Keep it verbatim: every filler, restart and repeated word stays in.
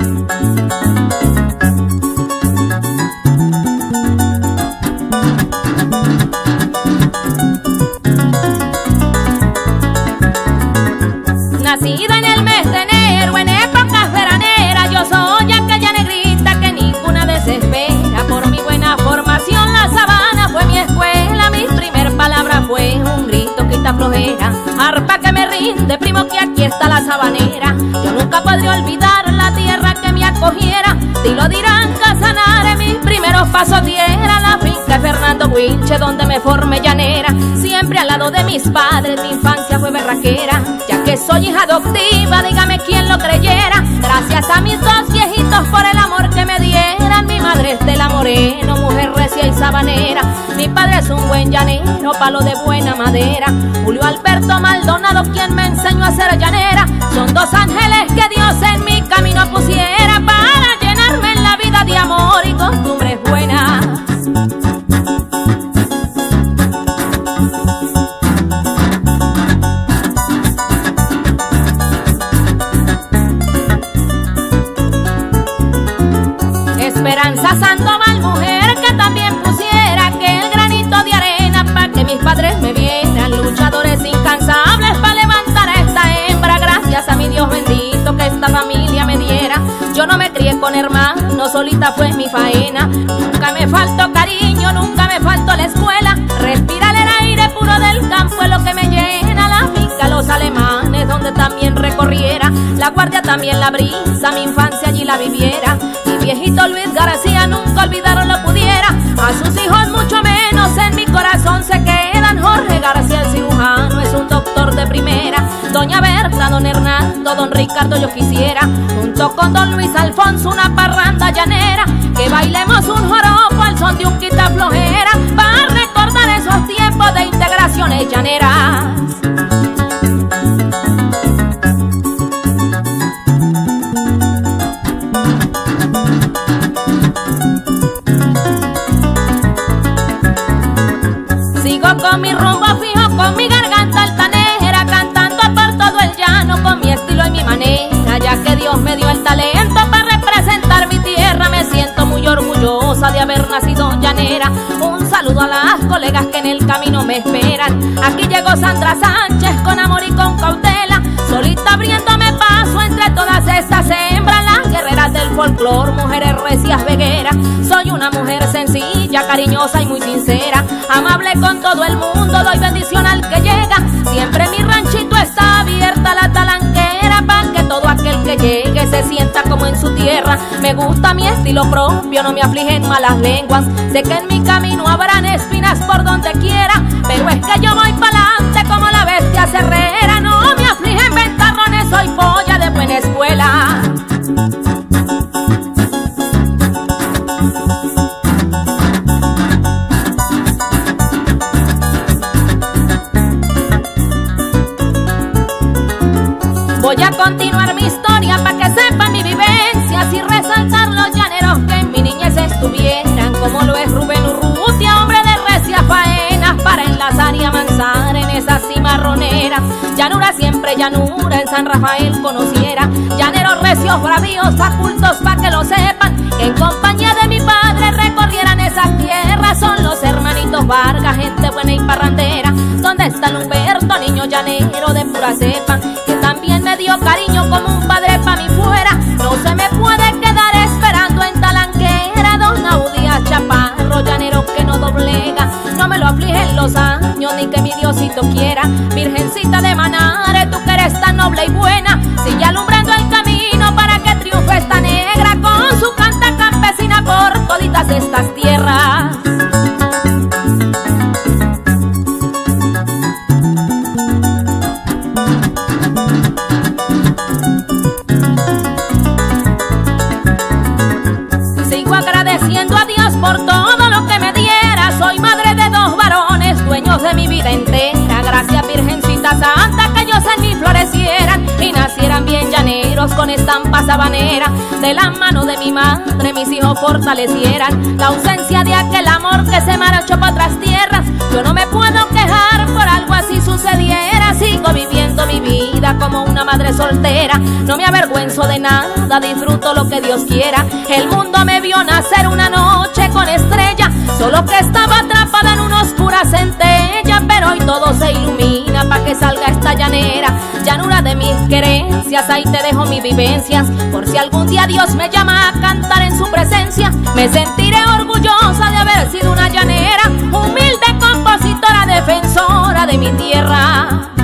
Nacida en el mes de enero, en épocas veraneras, yo soy aquella negrita que ninguna desespera. Por mi buena formación la sabana fue mi escuela, mi primer palabra fue un grito quita flojera. Arpa que me rinde, primo, que aquí está la sabanera. Yo nunca podré olvidar la tierra que me acogiera. Si lo dirán Casanare, mis primeros pasos diera la finca de Fernando Winche, donde me formé llanera. Siempre al lado de mis padres, mi infancia fue berraquera. Ya que soy hija adoptiva, dígame quién lo creyera. Gracias a mis dos viejitos por el amor que me dieran. Mi madre es de la Moreno, mujer recia y sabanera. Mi padre es un buen llanero, palo de buena madera. Julio Alberto Maldonado, quien me enseñó a ser llanera. Son dos ángeles que Dios en mi camino pusiera para llenarme en la vida de amor y costumbres buenas. Esperanza Sandoval, mujer que también pusiera que el granito de arena para que mis padres me vieran. Luchadores incansables para levantar a esta hembra. Gracias a mi Dios bendito que esta familia me diera. Yo no me crié con hermanos, solita fue mi faena. Nunca me faltó cariño, nunca me faltó la escuela. Respirar el aire puro del campo es lo que me llena. La finca, los alemanes, donde también recorriera. La guardia, también la brisa, mi infancia allí la viviera. Mi viejito Luis García, nunca olvidaron lo pudiera. A sus hijos mucho menos en mi corazón se quedan. Jorge García el cirujano es un doctor de primera. Doña Berta, don Hernando, don Ricardo yo quisiera. Junto con don Luis Alfonso una parranda llanera. Que bailemos un joropo al son de un quita flojera. Para recordar esos tiempos de integraciones llaneras. Con mi rumbo fijo, con mi garganta altanera, cantando por todo el llano, con mi estilo y mi manera. Ya que Dios me dio el talento para representar mi tierra, me siento muy orgullosa de haber nacido llanera. Un saludo a las colegas que en el camino me esperan. Aquí llegó Sandra Sánchez con amor y con cautela, solita abriéndome paso entre todas estas hembras. Las guerreras del folclor, mujeres recias vegueras. Soy una mujer sencilla, cariñosa y muy sincera. Amable con todo el mundo, doy bendición al que llega. Siempre mi ranchito está abierta la talanquera, para que todo aquel que llegue se sienta como en su tierra. Me gusta mi estilo propio, no me afligen malas lenguas. Sé que en mi camino habrán espinas por donde quiera, pero es que yo voy pa'lante como la bestia cerrera. No me afligen ventarrones, soy polla de buena escuela. Voy a continuar mi historia para que sepan mi vivencia, y resaltar los llaneros que en mi niñez estuvieran, como lo es Rubén Urrutia, hombre de recia faenas, para enlazar y avanzar en esa cimarronera. Llanura siempre llanura, en San Rafael conociera. Llaneros recios, bravíos, facultos, para que lo sepan, que en compañía de mi padre recorrieran esas tierras. Son los hermanitos Vargas, gente buena y parrandera. ¿Dónde está el Humberto, niño llanero de pura cepa, que también me dio cariño como un padre pa' mi fuera? No se me puede quedar esperando en talanquera. Don Audías Chaparro, llanero que no doblega. No me lo afligen los años ni que mi Diosito quiera. Virgencita de Manare, tú que eres tan noble y buena, sigue alumbrando el camino para que triunfe esta negra con su canta campesina por toditas estas tierras. Sigo agradeciendo a Dios por todo lo que me diera. Soy madre de dos varones, dueños de mi vida entera. Gracias Virgencita Santa que ellos en mí florecieran y nacieran bien llaneros con estampa sabanera. De la mano de mi madre mis hijos fortalecieran la ausencia de aquel amor que se marchó para otras tierras. Yo no me puedo quejar por algo así sucediera. Sigo viviendo viviendo mi vida como una madre soltera. No me avergüenzo de nada, disfruto lo que Dios quiera. El mundo me vio nacer una noche con estrella, solo que estaba atrapada en una oscura centella. Pero hoy todo se ilumina pa' que salga esta llanera, llanura de mis querencias. Ahí te dejo mis vivencias, por si algún día Dios me llama a cantar en su presencia. Me sentiré orgullosa de haber sido una llanera, humilde compositora, defensora de mi tierra.